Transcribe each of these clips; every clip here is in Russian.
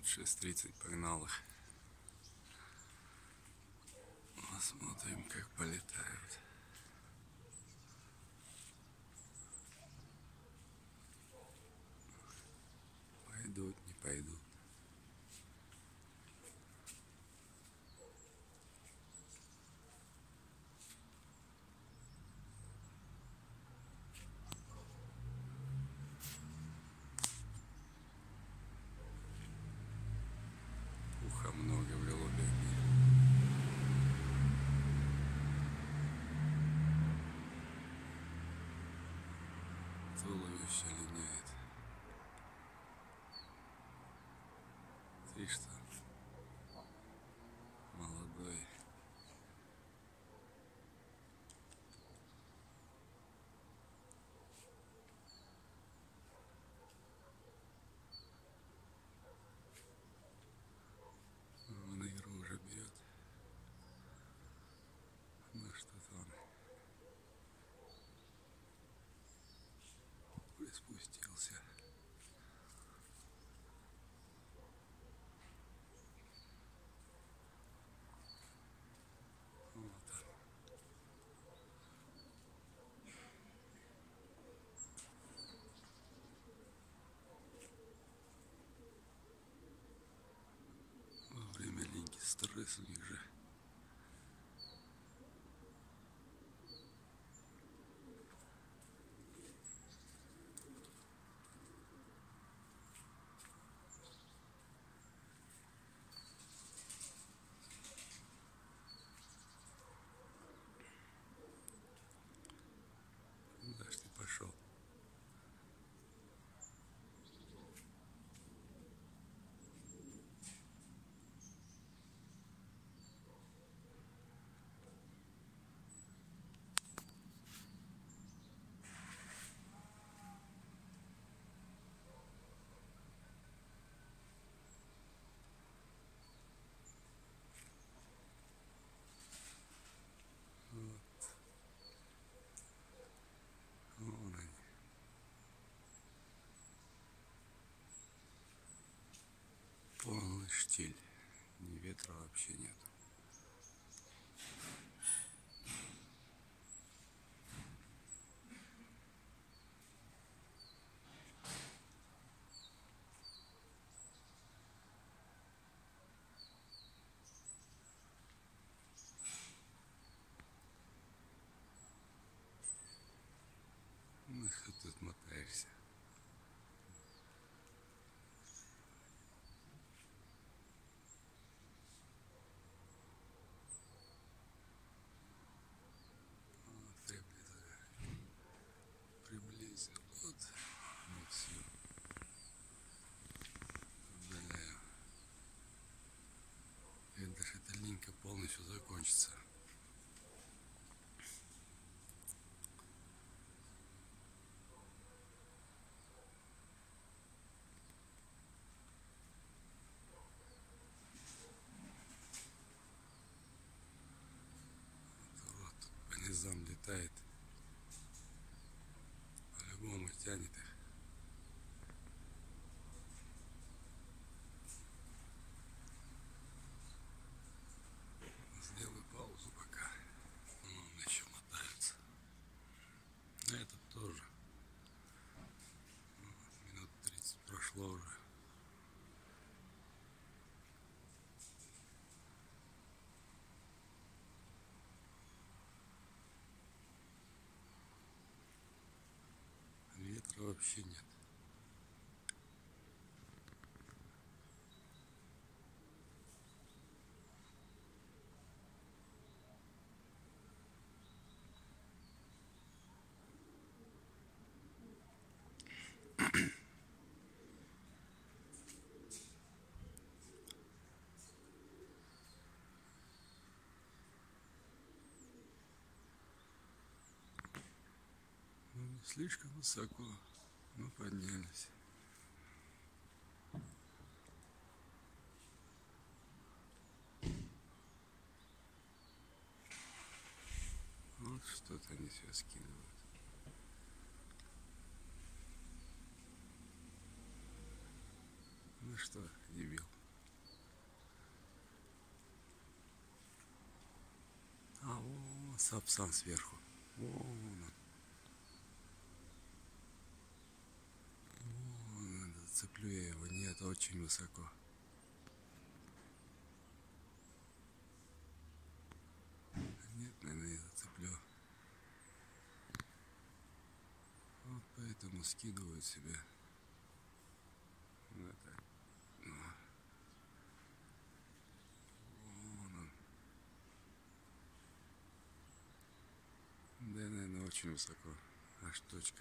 Вот 6:30, погнал их. Посмотрим, как полетают. Пойдут, не пойдут. Пуха много в голубях. Туловище линяет. Ты что? Молодой. Он игру уже берет. Ну что-то он приспустился. Вот он. Во время линьки стресс у них же. Куда ж ты пошел? Вон они. Полный штиль. Ни ветра вообще нет. Ну что тут мотаешься? Вот, приблизил. Вот. Вот все. Удаляю. Это же эта линька полностью закончится. Вот тут по низам летает. По-любому тянет их. Сделаю паузу пока. Он еще мотается. А этот тоже. Вот, минут 30 прошло уже. Ветра вообще нет. Не слишком высоко, но поднялись. Вот что-то они все скидывают. Ну что, дебил? Сапсан сверху. Вон он. Вон, зацеплю я его. Нет, очень высоко. Нет, наверное, не зацеплю. Вот поэтому скидывают себе. Вот так. Вон он. Да, наверное, очень высоко. Аж точка.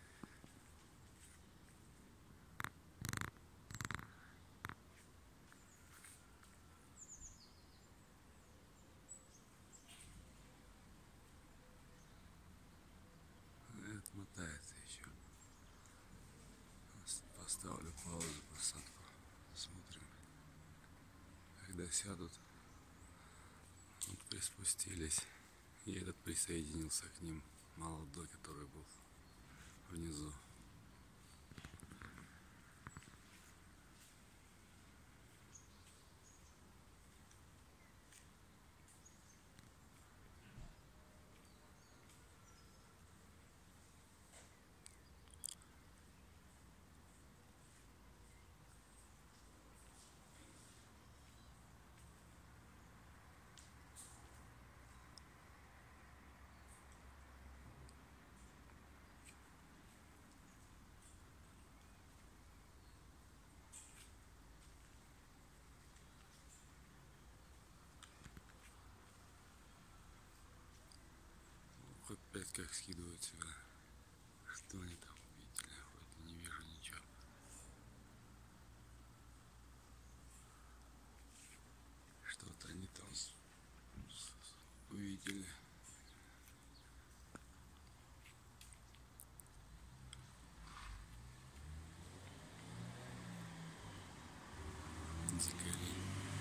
Это мотается еще. Поставлю паузу, посадку. Смотрим. Когда сядут, вот приспустились. И этот присоединился к ним. Молодой, который был внизу. Хоть 5 как скидывают себя. Что они там увидели? Хоть не вижу ничего. Что-то они там увидели. Дикари.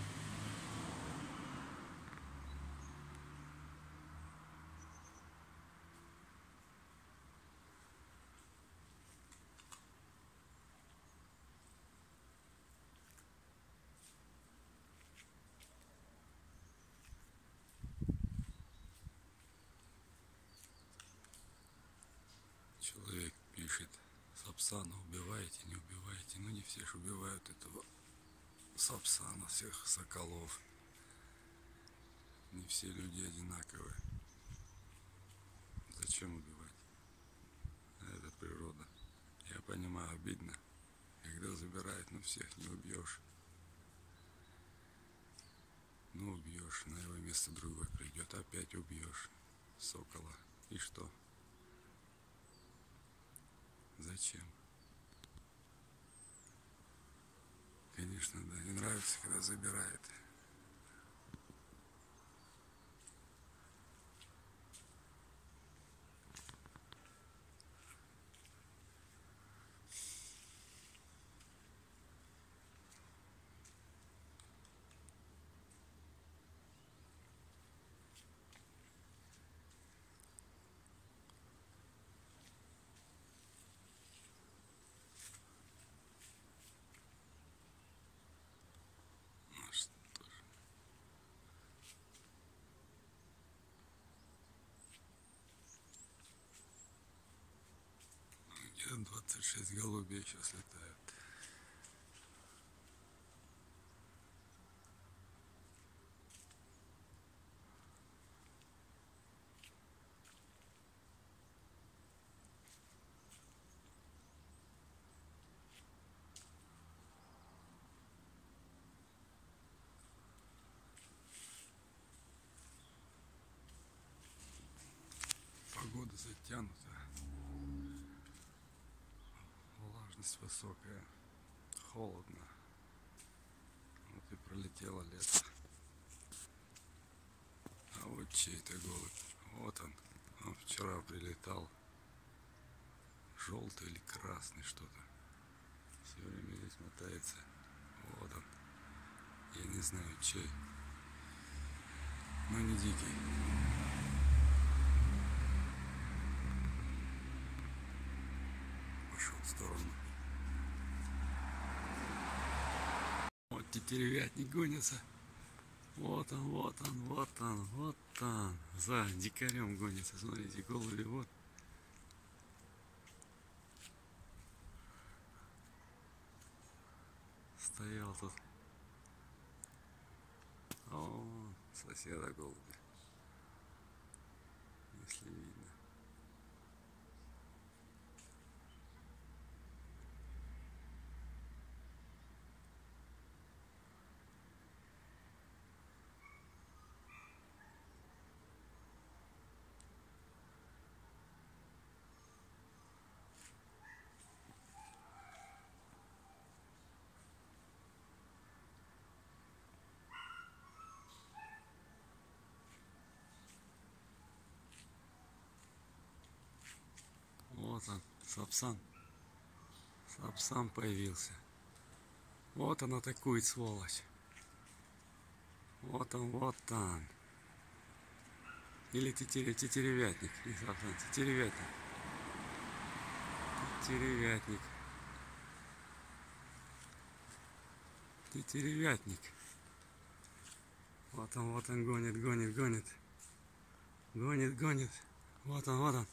Человек пишет: Сапсана убиваете, не убиваете. Ну не все ж убивают этого Сапсана, всех соколов. Не все люди одинаковые. Зачем убивать? Это природа. Я понимаю, обидно, когда забирают, но всех не убьешь. Ну убьешь, на его место другой придет, опять убьешь сокола. И что? Зачем? Конечно, да, не нравится, когда забирают. Ну что ж. Где-то 26 голубей сейчас летают. Погода затянута. Влажность высокая. Холодно. Вот и пролетело лето. А вот чей-то голубь. Вот он. Он вчера прилетал. Желтый или красный что-то. Все время здесь мотается. Вот он. Я не знаю, чей. Но не дикий. Пошел в сторону. Вот тетеревятник гонится. Вот он, вот он, вот он, вот он. За дикарем гонится, смотрите, голуби, вот. Стоял тут. О, соседа голуби, если видно. Вот он, Сапсан. Сапсан появился. Вот он атакует, сволочь. Вот он, вот он. Или тетеревятник. Не Сапсан, тетеревятник. Тетеревятник. Тетеревятник. Вот он гонит, гонит, гонит. Гонит, гонит. Вот он, вот он.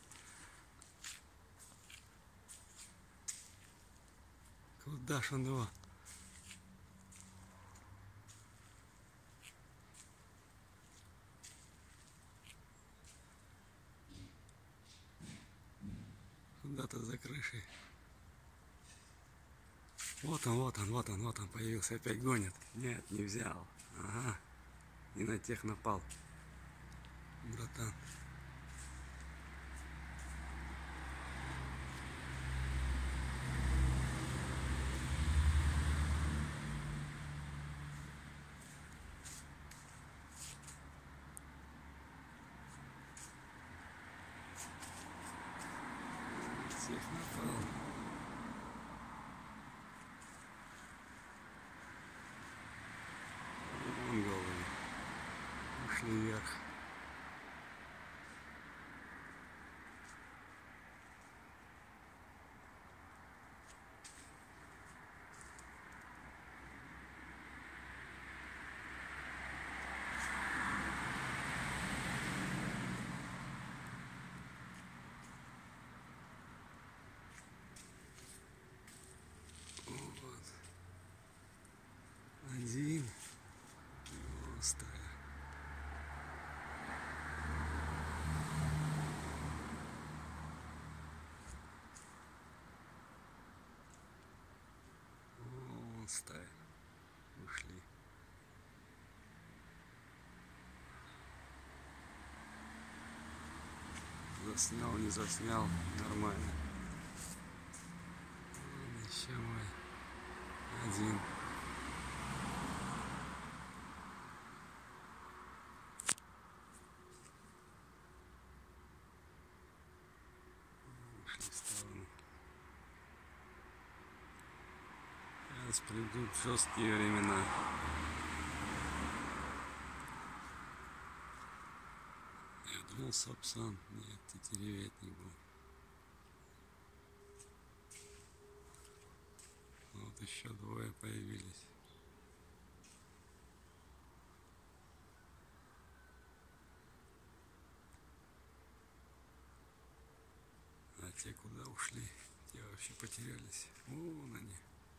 Куда ж он его? Куда-то за крышей. Вот он, вот он, вот он, вот он появился. Опять гонит. Нет, не взял. Ага. Не на тех напал. Братан. Всех напал. Вон голуби. Ушли вверх. Вот. Один. Стая. Вон стая. Ушли. Заснял, не заснял. Нормально. Вон еще мой. Один. Ушли в сторону. Сейчас придут жесткие времена. Я думал, Сапсан. Нет, тетеревятник был. Вот еще двое появились. А те куда ушли? Те вообще потерялись. Вон они.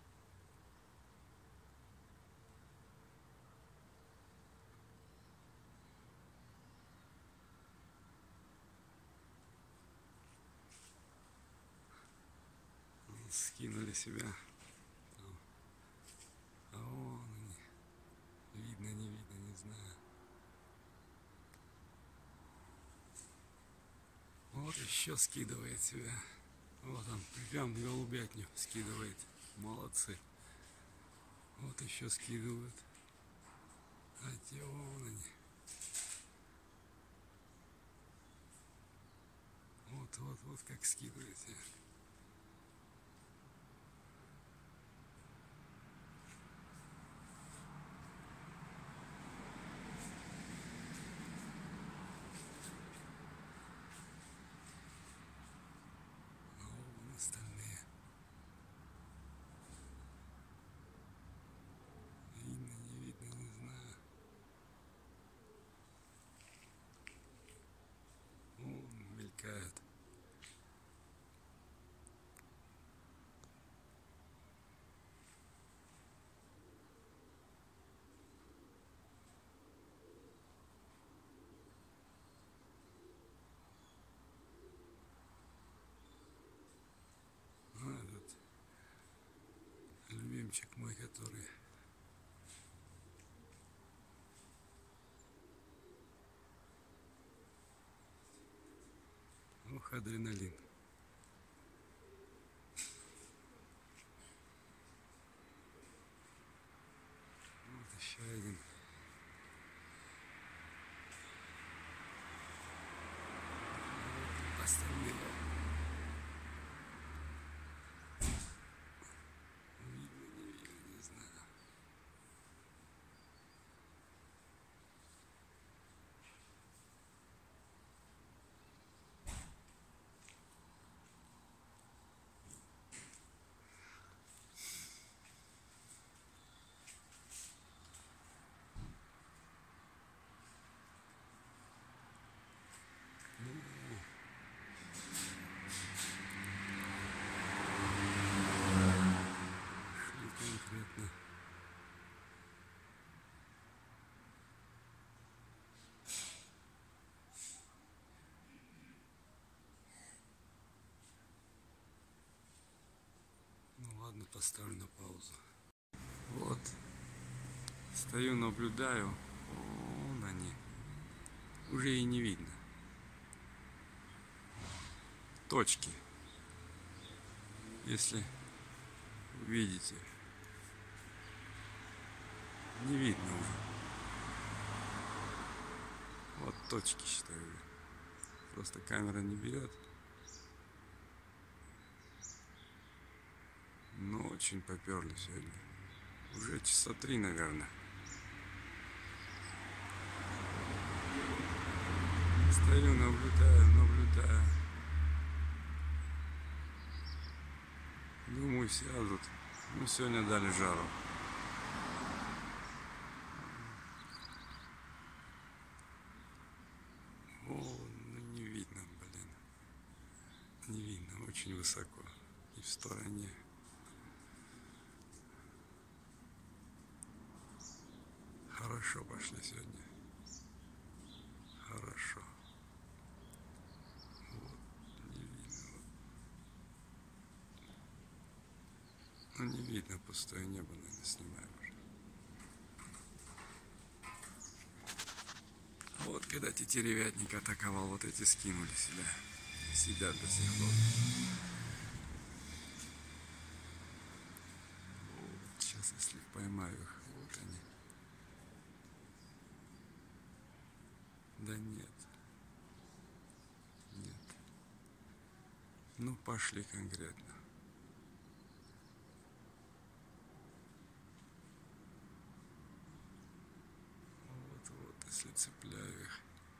Скинули себя. Там. А вон они. Видно, не видно, не знаю. Вот еще скидывает себя. Вот он, прям голубятню скидывает. Молодцы. Вот еще скидывают. А те вон они. Вот как скидываете. А вон остальные. Видно, не видно, не знаю. любимчик мой, который ох, адреналин. Вот еще один. Остальные. Видно, не видно, не знаю. Конкретно. Ну ладно, поставлю на паузу. Вот. Стою, наблюдаю. Вон они. Уже и не видно. Точки. Если видите. Не видно уже. Вот точки, считаю. Просто камера не берет. Но очень поперли сегодня. Уже часа 3, наверное. Стою, наблюдаю. Думаю, сядут. Ну, сегодня дали жару. О, ну не видно, блин. Не видно, очень высоко. И в стороне. Хорошо пошли сегодня. Хорошо. Вот, не видно. Ну не видно, пустое небо, наверное, снимаем уже. Вот когда тетеревятник атаковал, вот эти скинули себя. Сидят до сих пор. Вот, сейчас, если поймаю их, вот они. Да нет. Нет. Ну, пошли конкретно. Вот, если цепляю их.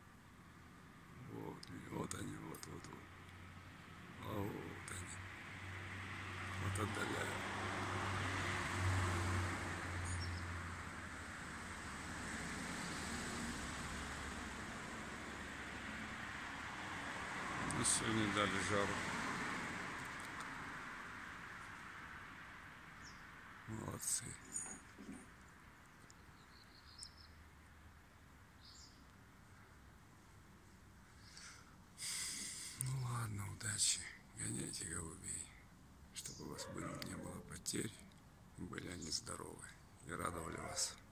Вот они, вот. А вот они. Вот отдаляю. Ну, сегодня дали жару. Молодцы. Ну ладно, удачи. Гоняйте голубей. Чтобы у вас не было потерь. Были они здоровы и радовали вас.